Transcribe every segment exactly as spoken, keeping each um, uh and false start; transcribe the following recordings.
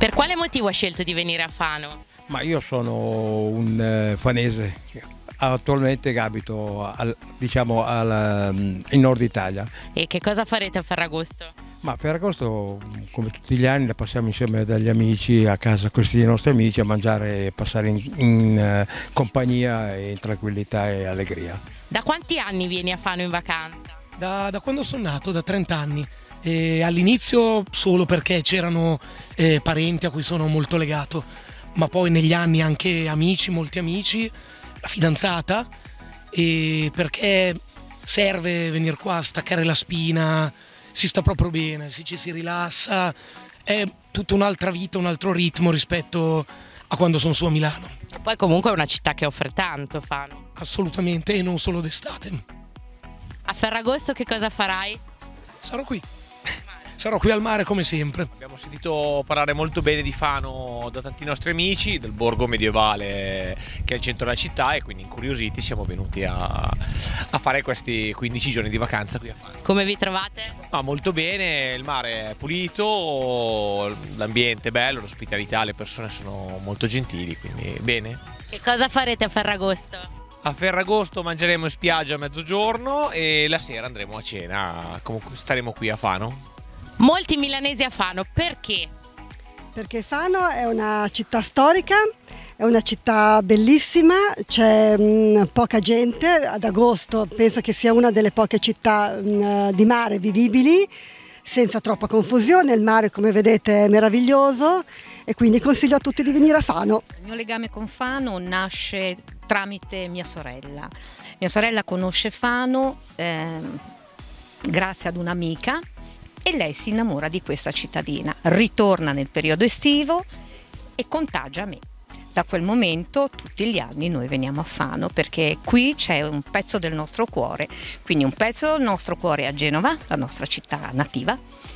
Per quale motivo hai scelto di venire a Fano? Ma io sono un eh, fanese, attualmente abito al, diciamo al, um, in Nord Italia. E che cosa farete a Ferragosto? Ma Ferragosto, come tutti gli anni, la passiamo insieme dagli amici a casa, questi nostri amici, a mangiare e passare in, in uh, compagnia e in tranquillità e allegria. Da quanti anni vieni a Fano in vacanza? Da, da quando sono nato, da trenta anni. E all'inizio solo perché c'erano eh, parenti a cui sono molto legato, ma poi negli anni anche amici, molti amici, la fidanzata, e perché serve venire qua, staccare la spina, si sta proprio bene, ci si rilassa, è tutta un'altra vita, un altro ritmo rispetto a quando sono su a Milano. E poi comunque è una città che offre tanto, Fano. Assolutamente, e non solo d'estate. A Ferragosto che cosa farai? Sarò qui. Sarò qui al mare come sempre. Abbiamo sentito parlare molto bene di Fano da tanti nostri amici, del borgo medievale che è il centro della città, e quindi incuriositi siamo venuti a, a fare questi quindici giorni di vacanza qui a Fano. Come vi trovate? Ah, molto bene, il mare è pulito, l'ambiente è bello, l'ospitalità, le persone sono molto gentili, quindi bene. Che cosa farete a Ferragosto? A Ferragosto mangeremo in spiaggia a mezzogiorno e la sera andremo a cena, comunque staremo qui a Fano. Molti milanesi a Fano, perché? Perché Fano è una città storica, è una città bellissima, c'è mh, poca gente, ad agosto penso che sia una delle poche città mh, di mare vivibili, senza troppa confusione, il mare come vedete è meraviglioso e quindi consiglio a tutti di venire a Fano. Il mio legame con Fano nasce tramite mia sorella. Mia sorella conosce Fano eh, grazie ad un'amica, e lei si innamora di questa cittadina, ritorna nel periodo estivo e contagia me. Da quel momento tutti gli anni noi veniamo a Fano perché qui c'è un pezzo del nostro cuore, quindi un pezzo del nostro cuore è a Genova, la nostra città nativa,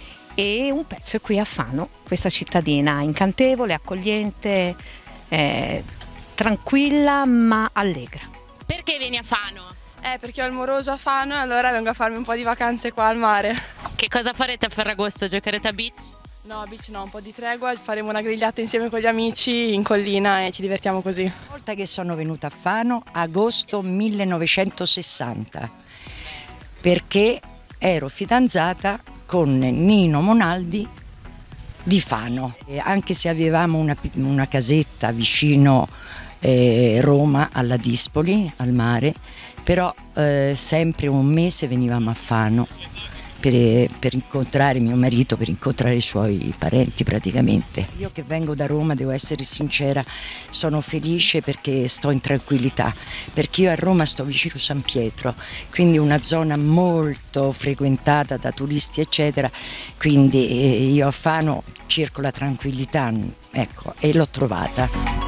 e un pezzo è qui a Fano, questa cittadina incantevole, accogliente, eh, tranquilla ma allegra. Perché vieni a Fano? Eh, perché ho il moroso a Fano e allora vengo a farmi un po' di vacanze qua al mare. Che cosa farete a Ferragosto? Giocherete a beach? No, a beach no, un po' di tregua, faremo una grigliata insieme con gli amici in collina e ci divertiamo così. La volta che sono venuta a Fano, agosto millenovecentosessanta, perché ero fidanzata con Nino Monaldi di Fano. E anche se avevamo una, una casetta vicino eh, Roma, alla Dispoli, al mare, però eh, sempre un mese venivamo a Fano per, per incontrare mio marito, per incontrare i suoi parenti praticamente. Io che vengo da Roma, devo essere sincera, sono felice perché sto in tranquillità, perché io a Roma sto vicino San Pietro, quindi una zona molto frequentata da turisti eccetera, quindi io a Fano cerco la tranquillità, ecco, e l'ho trovata.